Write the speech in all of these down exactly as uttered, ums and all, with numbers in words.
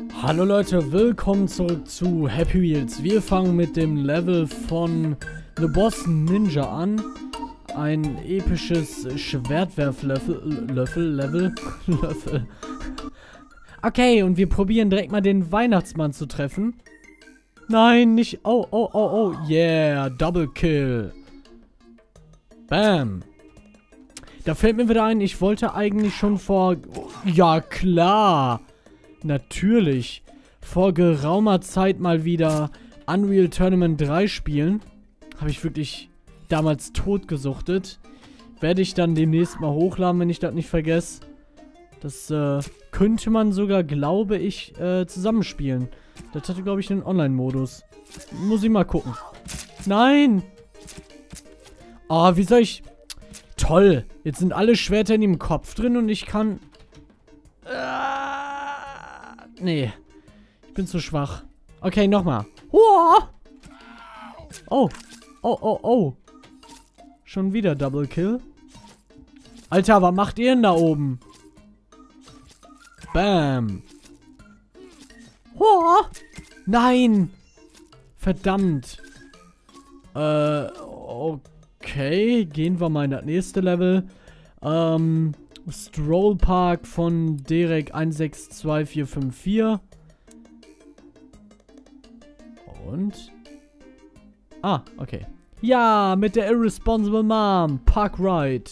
Hallo Leute, willkommen zurück zu Happy Wheels. Wir fangen mit dem Level von The Boss Ninja an. Ein episches Schwertwerf-Level. Löffel, Level, Löffel. Okay, und wir probieren direkt mal den Weihnachtsmann zu treffen. Nein, nicht. Oh, oh, oh, oh. Yeah, Double Kill. Bam. Da fällt mir wieder ein, ich wollte eigentlich schon vor... Ja, klar. Natürlich. Vor geraumer Zeit mal wieder Unreal Tournament drei spielen. Habe ich wirklich damals totgesuchtet. Werde ich dann demnächst mal hochladen, wenn ich das nicht vergesse. Das äh, könnte man sogar, glaube ich, äh, zusammenspielen. Das hatte, glaube ich, einen Online-Modus. Muss ich mal gucken. Nein! Oh, wie soll ich... Toll! Jetzt sind alle Schwerter in dem Kopf drin und ich kann... Nee. Ich bin zu schwach. Okay, nochmal. Oh! Oh. Oh, oh, oh. Schon wieder Double Kill. Alter, was macht ihr denn da oben? Bam. Oh! Nein! Verdammt. Äh, okay. Gehen wir mal in das nächste Level. Ähm... Stroll Park von Derek eins sechs zwei vier fünf vier. Und? Ah, okay. Ja, mit der Irresponsible Mom. Park Ride.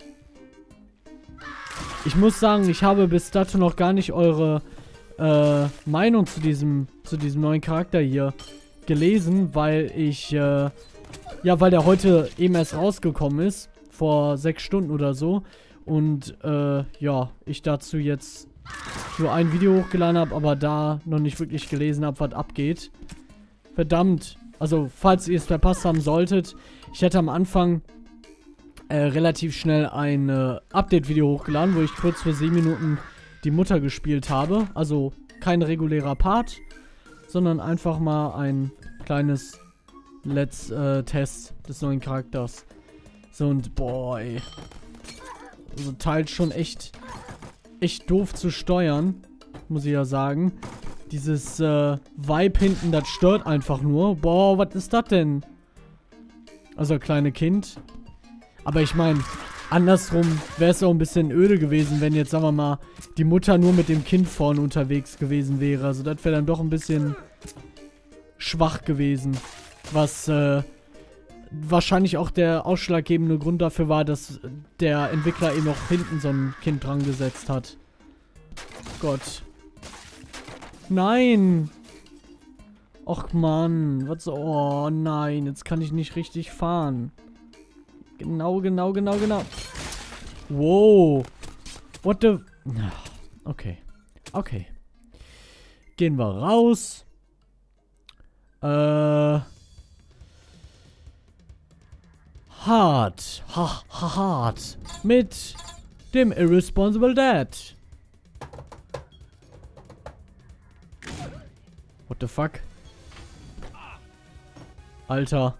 Ich muss sagen, ich habe bis dato noch gar nicht eure äh, Meinung zu diesem, zu diesem neuen Charakter hier gelesen, weil ich, äh, ja, weil der heute eben erst rausgekommen ist. Vor sechs Stunden oder so. Und, äh, ja, ich dazu jetzt nur ein Video hochgeladen habe, aber da noch nicht wirklich gelesen habe, was abgeht. Verdammt. Also, falls ihr es verpasst haben solltet, ich hätte am Anfang äh, relativ schnell ein äh, Update-Video hochgeladen, wo ich kurz für sieben Minuten die Mutter gespielt habe. Also, kein regulärer Part, sondern einfach mal ein kleines Let's äh, Test des neuen Charakters. So, und boy. Also teils schon echt, echt doof zu steuern, muss ich ja sagen. Dieses äh, Vibe hinten, das stört einfach nur. Boah, was ist das denn? Also kleine Kind. Aber ich meine, andersrum wäre es auch ein bisschen öde gewesen, wenn jetzt, sagen wir mal, die Mutter nur mit dem Kind vorne unterwegs gewesen wäre. Also das wäre dann doch ein bisschen schwach gewesen. Was, äh... wahrscheinlich auch der ausschlaggebende Grund dafür war, dass der Entwickler eben auch hinten so ein Kind dran gesetzt hat. Gott. Nein! Och Mann, was so... Oh nein, jetzt kann ich nicht richtig fahren. Genau, genau, genau, genau. Wow. What the... Okay. Okay. Gehen wir raus. Äh... Hart. Ha, ha, hart. Mit dem Irresponsible Dad. What the fuck? Alter.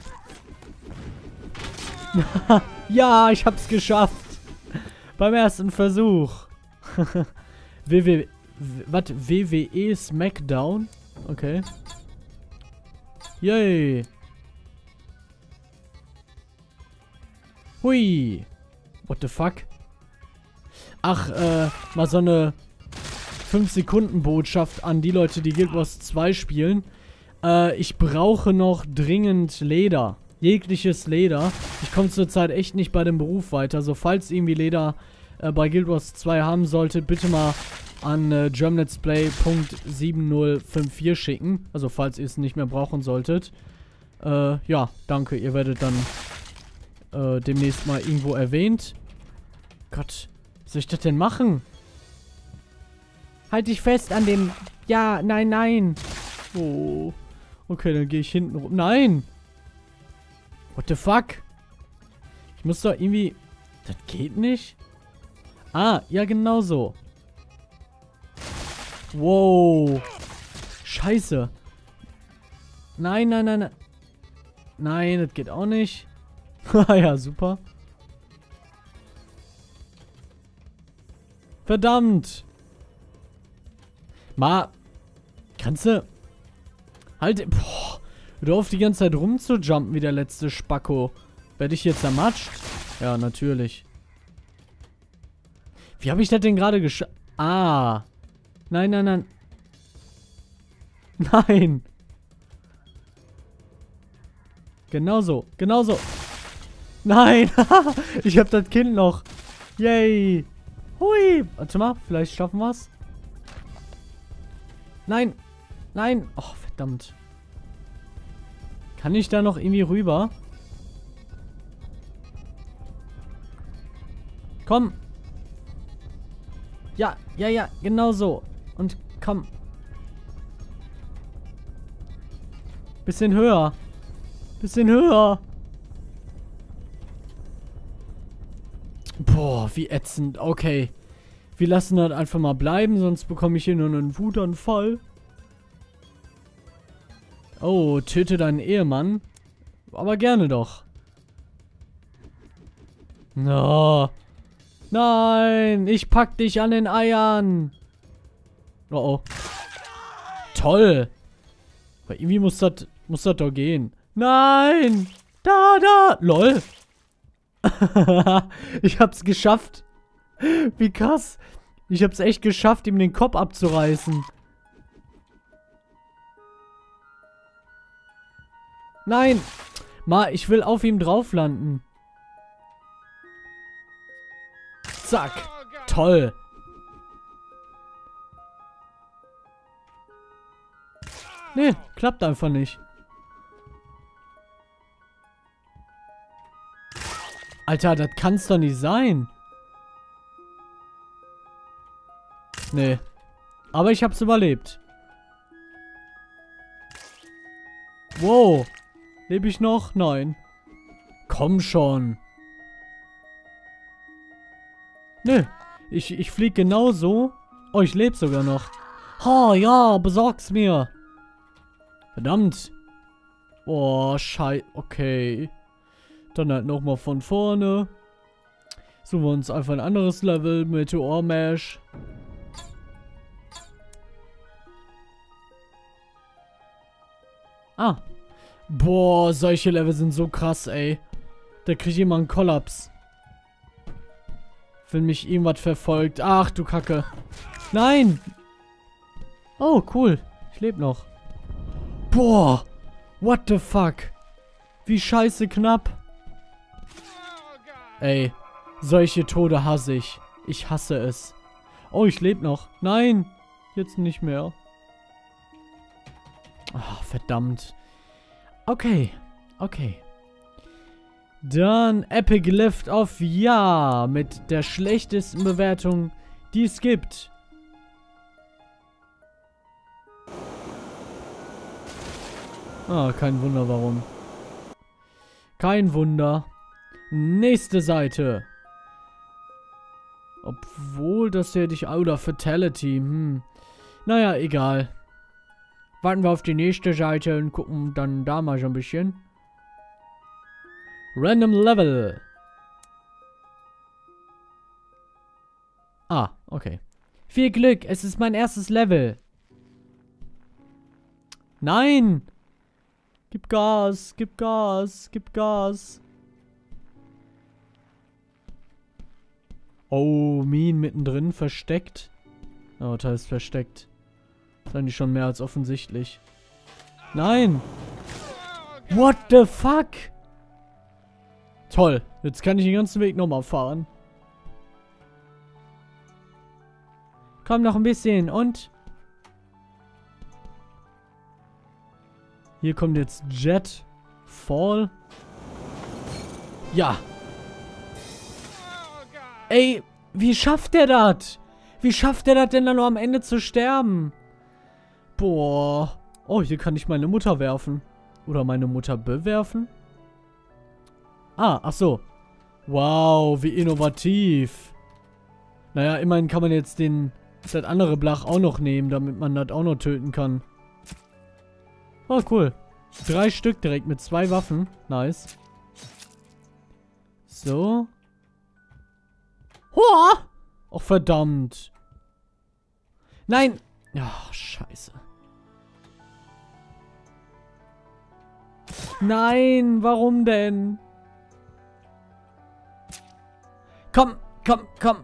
Ja, ich hab's geschafft. Beim ersten Versuch. W W... Was? W W E Smackdown? Okay. Yay. Hui. What the fuck? Ach, äh, mal so eine fünf Sekunden Botschaft an die Leute, die Guild Wars zwei spielen. Äh, ich brauche noch dringend Leder. Jegliches Leder. Ich komme zurzeit echt nicht bei dem Beruf weiter. So, falls ihr irgendwie Leder äh, bei Guild Wars zwei haben solltet, bitte mal an äh, germanletsplay punkt sieben null fünf vier schicken. Also, falls ihr es nicht mehr brauchen solltet. Äh, ja, danke. Ihr werdet dann... Äh, demnächst mal irgendwo erwähnt. Gott, was soll ich das denn machen? Halt dich fest an dem... Ja, nein, nein. Oh. Okay, dann gehe ich hinten rum. Nein! What the fuck? Ich muss doch irgendwie... Das geht nicht? Ah, ja, genau so. Wow. Scheiße. Nein, nein, nein, nein. Nein, das geht auch nicht. Ja, super. Verdammt. Mal, Kannst du... Halt... Boah. Hör auf, die ganze Zeit rumzujumpen wie der letzte Spacko. Werde ich jetzt zermatscht? Ja, natürlich. Wie habe ich das denn gerade gesch... Ah. Nein, nein, nein. Nein. Genauso. Genauso. Nein. Ich habe das Kind noch. Yay. Hui. Warte mal. Vielleicht schaffen wir es. Nein. Nein. Oh, verdammt. Kann ich da noch irgendwie rüber? Komm. Ja, ja, ja. Genau so. Und komm. Bisschen höher. Bisschen höher. Boah, wie ätzend. Okay. Wir lassen das einfach mal bleiben, sonst bekomme ich hier nur einen Wutanfall. Oh, töte deinen Ehemann. Aber gerne doch. No. Nein, ich pack dich an den Eiern. Oh oh. Toll. Aber irgendwie muss das muss das doch gehen. Nein. Da, da. Lol. Ich hab's geschafft. Wie krass. Ich hab's echt geschafft, ihm den Kopf abzureißen. Nein. Ma, ich will auf ihm drauf landen. Zack. Toll. Nee, klappt einfach nicht. Alter, das kann's doch nicht sein. Nee. Aber ich hab's überlebt. Wow. Lebe ich noch? Nein. Komm schon. Nö. Ich, ich flieg genauso. Oh, ich lebe sogar noch. Oh, ja, besorg's mir. Verdammt. Oh, scheiße. Okay. Dann halt nochmal von vorne. Suchen wir uns einfach ein anderes Level. Meteor Mash. Ah. Boah, solche Level sind so krass, ey. Da krieg ich immer einen Kollaps. Wenn mich irgendwas verfolgt. Ach, du Kacke. Nein. Oh, cool. Ich lebe noch. Boah. What the fuck. Wie scheiße knapp. Ey. Solche Tode hasse ich. Ich hasse es. Oh, ich lebe noch. Nein. Jetzt nicht mehr. Ach, verdammt. Okay. Okay. Dann Epic Lift of Ja. Mit der schlechtesten Bewertung, die es gibt. Ah, kein Wunder, warum. Kein Wunder. Nächste Seite. Obwohl, das hier hätte ich... Oder Fatality. Hm. Naja, egal. Warten wir auf die nächste Seite und gucken dann da mal so ein bisschen. Random Level. Ah, okay. Viel Glück, es ist mein erstes Level. Nein! Gib Gas, gib Gas, gib Gas. Oh, Minen mittendrin, versteckt. Oh, das heißt versteckt. Das ist eigentlich schon mehr als offensichtlich. Nein! What the fuck? Toll, jetzt kann ich den ganzen Weg nochmal fahren. Komm noch ein bisschen und... Hier kommt jetzt Jet Fall. Ja. Ey, wie schafft der das? Wie schafft der das denn dann nur am Ende zu sterben? Boah. Oh, hier kann ich meine Mutter werfen. Oder meine Mutter bewerfen? Ah, ach so. Wow, wie innovativ. Naja, immerhin kann man jetzt den das andere Blach auch noch nehmen, damit man das auch noch töten kann. Oh, cool. Drei Stück direkt mit zwei Waffen. Nice. So. Hoa! Och, verdammt. Nein. Ach, scheiße. Nein, warum denn? Komm, komm, komm.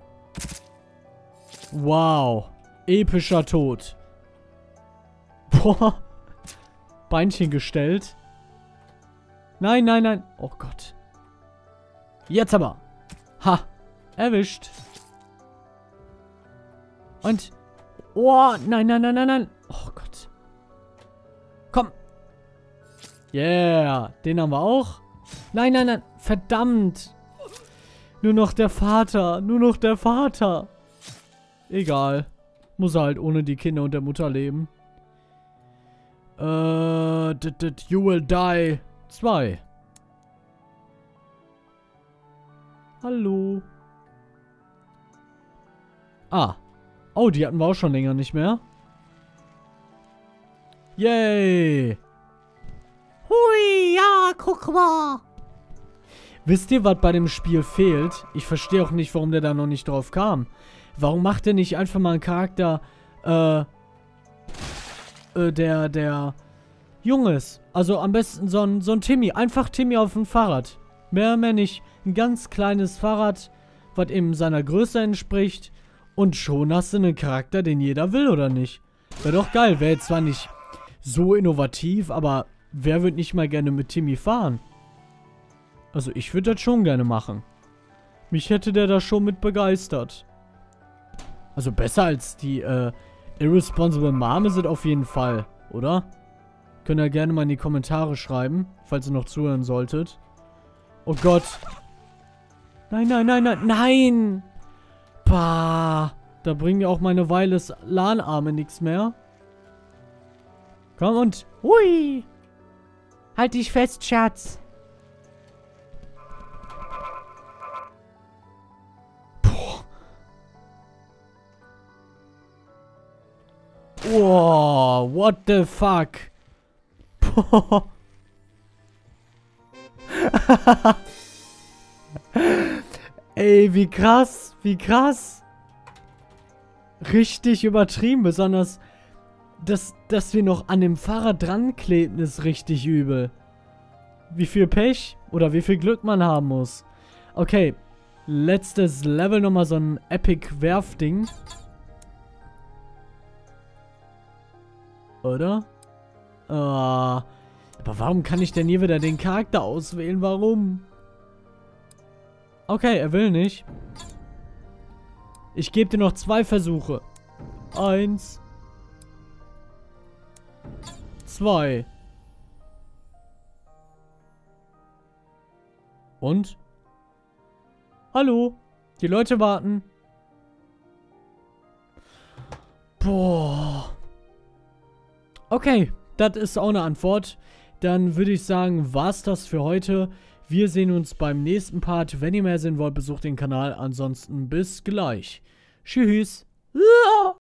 Wow. Epischer Tod. Boah. Beinchen gestellt. Nein, nein, nein. Oh Gott. Jetzt aber. Ha. Erwischt. Und. Oh, nein, nein, nein, nein, nein. Oh Gott. Komm. Yeah. Den haben wir auch. Nein, nein, nein. Verdammt. Nur noch der Vater. Nur noch der Vater. Egal. Muss er halt ohne die Kinder und der Mutter leben. Äh, dit, dit, you will die. Zwei. Hallo. Ah. Oh, die hatten wir auch schon länger nicht mehr. Yay. Hui, ja, guck mal. Wisst ihr, was bei dem Spiel fehlt? Ich verstehe auch nicht, warum der da noch nicht drauf kam. Warum macht der nicht einfach mal einen Charakter, äh, äh, der, der jung ist? Also am besten so ein, so ein Timmy. Einfach Timmy auf dem Fahrrad. Mehr, mehr nicht. Ein ganz kleines Fahrrad, was eben seiner Größe entspricht. Und schon hast du einen Charakter, den jeder will, oder nicht? Wäre doch geil. Wäre jetzt zwar nicht so innovativ, aber wer würde nicht mal gerne mit Timmy fahren? Also ich würde das schon gerne machen. Mich hätte der da schon mit begeistert. Also besser als die, äh, Irresponsible Mom ist es auf jeden Fall, oder? Könnt ihr gerne mal in die Kommentare schreiben, falls ihr noch zuhören solltet. Oh Gott. Nein, nein, nein, nein, nein! Bah, da bringen mir auch meine Wireless LAN-Arme nichts mehr. Komm und... Hui! Halt dich fest, Schatz! Wow, what the fuck? Boah. Ey, wie krass, wie krass. Richtig übertrieben, besonders, dass, dass wir noch an dem Fahrrad dran kleben, ist richtig übel. Wie viel Pech oder wie viel Glück man haben muss. Okay, letztes Level, nochmal so ein Epic-Werfding. Oder? Uh, aber warum kann ich denn hier wieder den Charakter auswählen? Warum? Okay, er will nicht. Ich gebe dir noch zwei Versuche. Eins. Zwei. Und? Hallo? Die Leute warten. Boah. Okay, das ist auch eine Antwort. Dann würde ich sagen, war's das für heute. Wir sehen uns beim nächsten Part. Wenn ihr mehr sehen wollt, besucht den Kanal. Ansonsten bis gleich. Tschüss.